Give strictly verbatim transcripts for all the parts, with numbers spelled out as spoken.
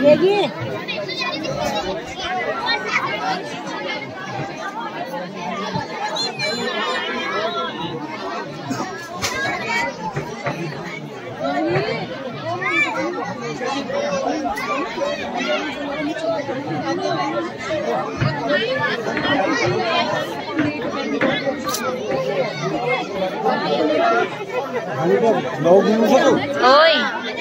ओए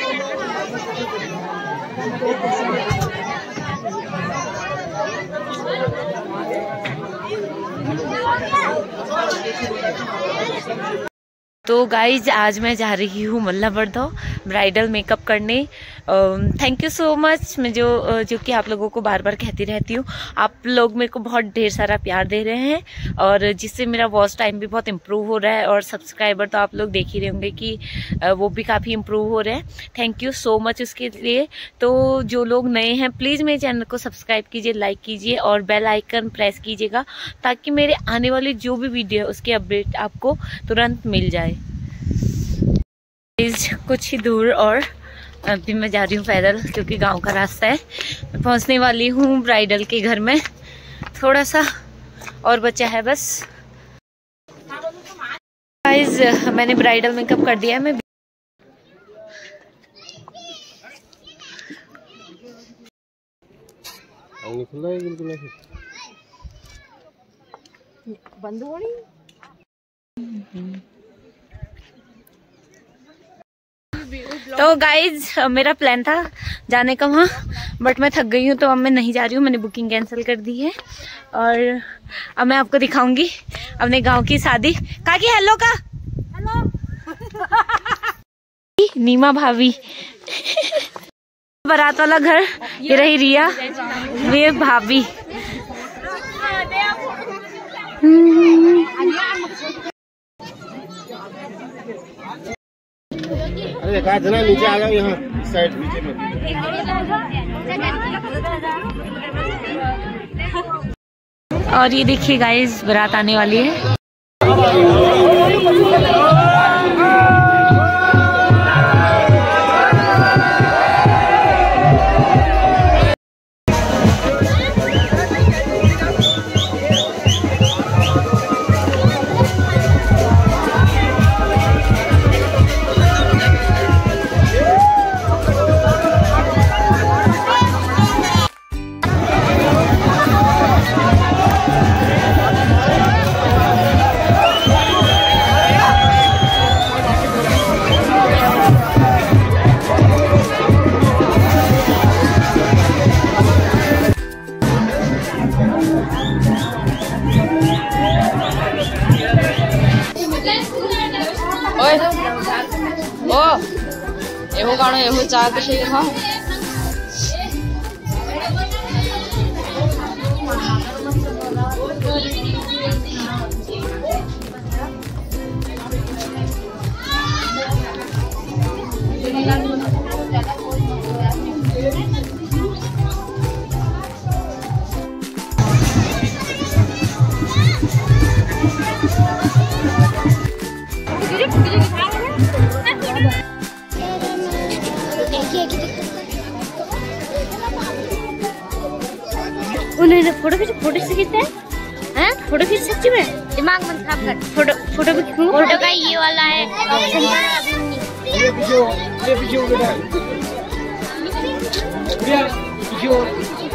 तो गाइज आज मैं जा रही हूँ मल्ला बर्दो ब्राइडल मेकअप करने। Thank you so much. मैं जो जो कि आप लोगों को बार बार कहती रहती हूँ, आप लोग मेरे को बहुत ढेर सारा प्यार दे रहे हैं और जिससे मेरा वॉच टाइम भी बहुत इम्प्रूव हो रहा है और सब्सक्राइबर तो आप लोग देख ही रहे होंगे कि वो भी काफ़ी इम्प्रूव हो रहे हैं। थैंक यू सो मच उसके लिए। तो जो लोग नए हैं प्लीज़ मेरे चैनल को सब्सक्राइब कीजिए, लाइक कीजिए और बेल आइकन प्रेस कीजिएगा ताकि मेरे आने वाली जो भी वीडियो है उसकी अपडेट आपको तुरंत मिल जाए। कुछ ही दूर और अभी मैं जा रही हूँ पैदल क्योंकि गांव का रास्ता है। मैं पहुँचने वाली हूँ ब्राइडल के घर में, थोड़ा सा और बचा है बस। गाइस मैंने ब्राइडल मेकअप कर दिया है। मैं बंद हो रही तो गाइज मेरा प्लान था जाने का वहाँ, बट मैं थक गई हूँ तो अब मैं नहीं जा रही हूँ। मैंने बुकिंग कैंसिल कर दी है और अब मैं आपको दिखाऊंगी अपने गांव की शादी। काकी हेलो का हेलो नीमा भाभी बारात वाला घर, ये रही रिया, ये भाभी। अरे कहा जना नीचे आ जाओ, यहाँ साइड नीचे में। और ये देखिए गाइस बारात आने वाली है। ओ एहो गाणो एहो चाह के सही हां उन्होंने फोटो खींच फोटो से खींचते हैं हैं फोटो खींच सच्ची में दिमाग मत खराब कर। फोटो फोटो भी फोटो का ये वाला है ऑप्शन। ये पीछे ये पीछे हो बेटा, ये पीछे हो।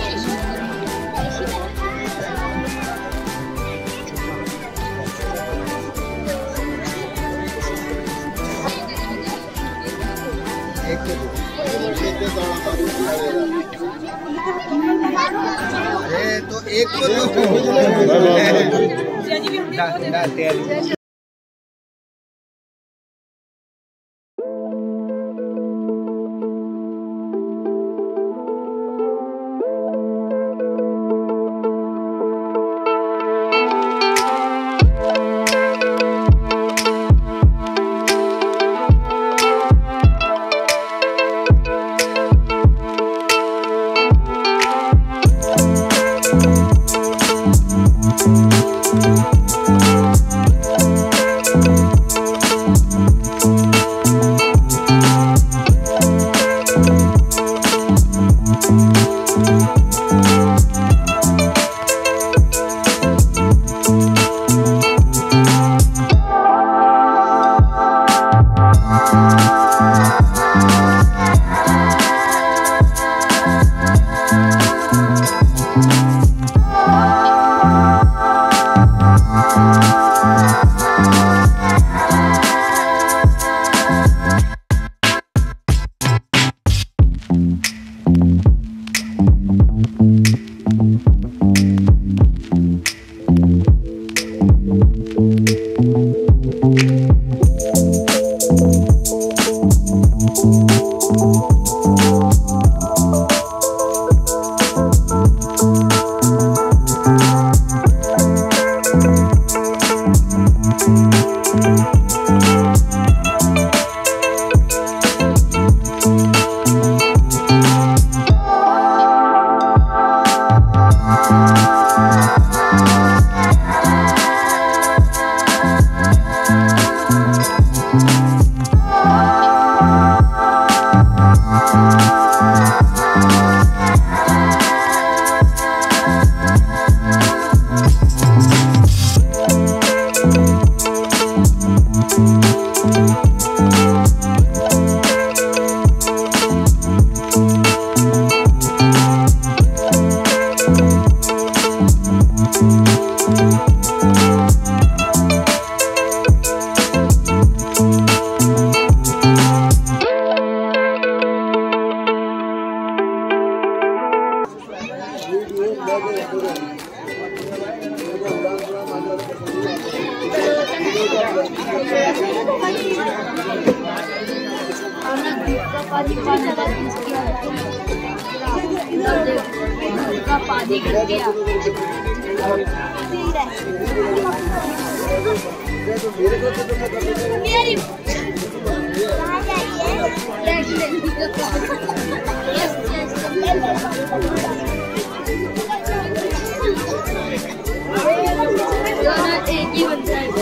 तो एक तो We'll be right back. पानी गिर गया। एक ही बनता है।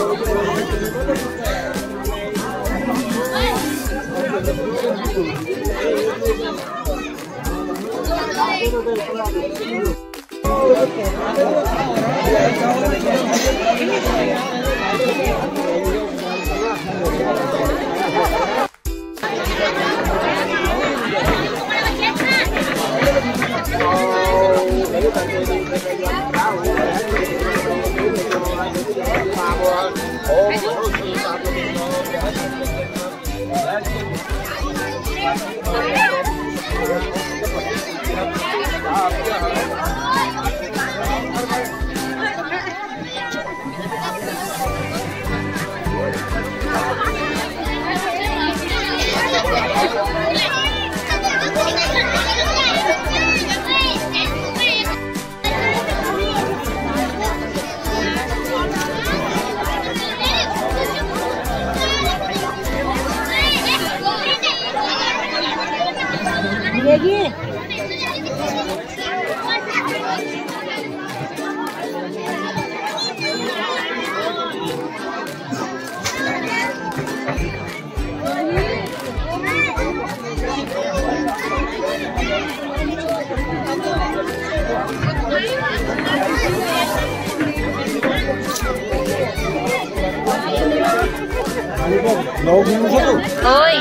Oi.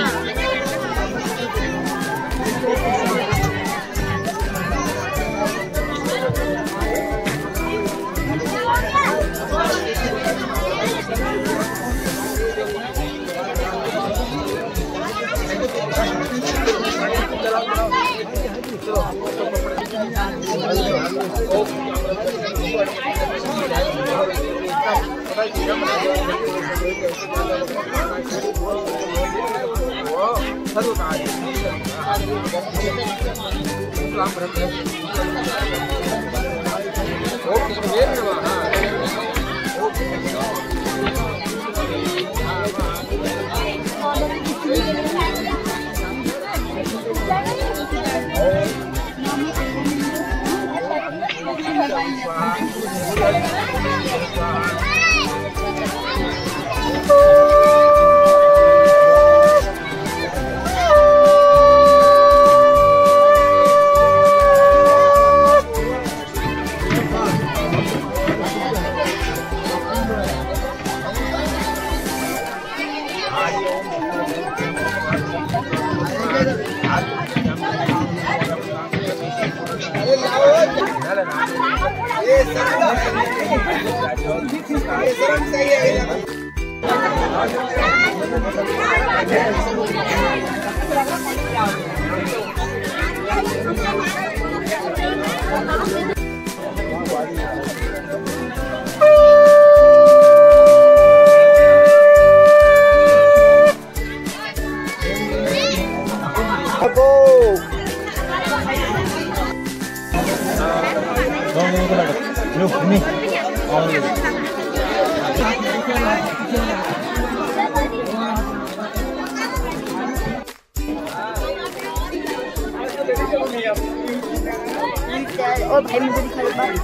और भाई मुझे दिखा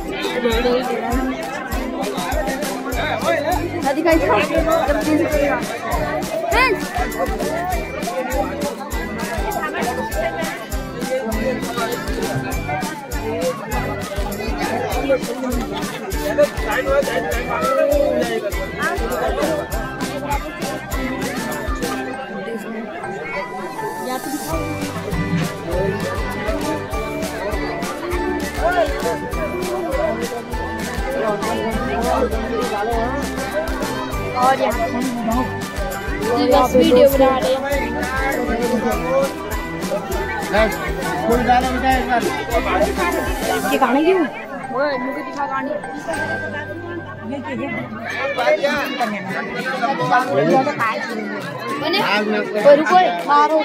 दिखाई जब तीन या तो और यहाँ बस वीडियो बना रहे हैं। ये गाने क्यों मुझे दिखा गाड़ी रुको मारो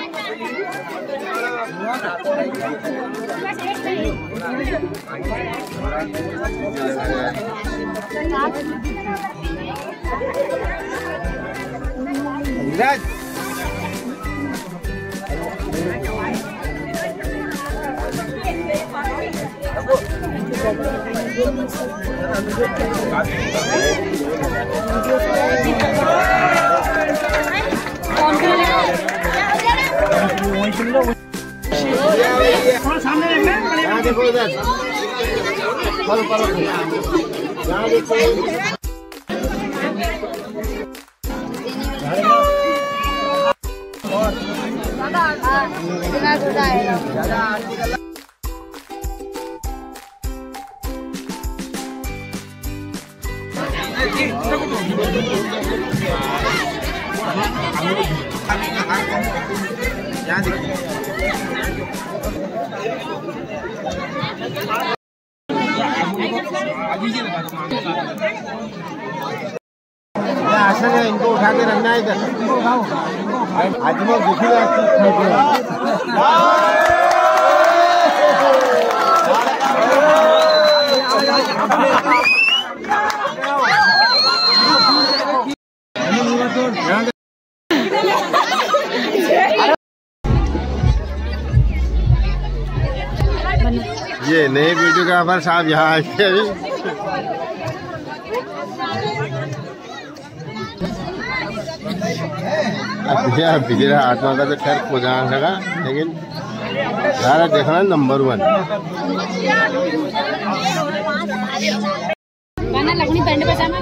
यहाँ देखो इधर परो परो यहाँ देखो आसन है, इनको उठा के रखना है इधर। आज वो दिखेगा ये नए वीडियोग्राफर साहब यहाँ आए अभी भैया बिजरा आत्मा का तो खैर पुजान लगा, लेकिन यार देखना नंबर वन लगनी बैंड बजाना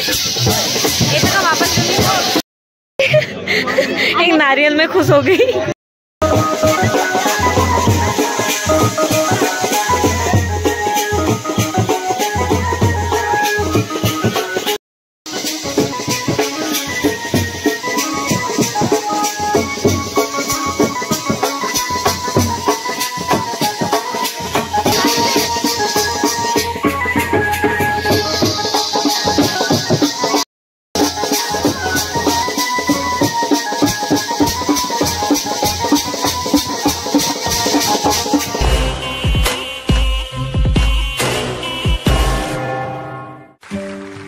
एक नारियल में खुश हो गई।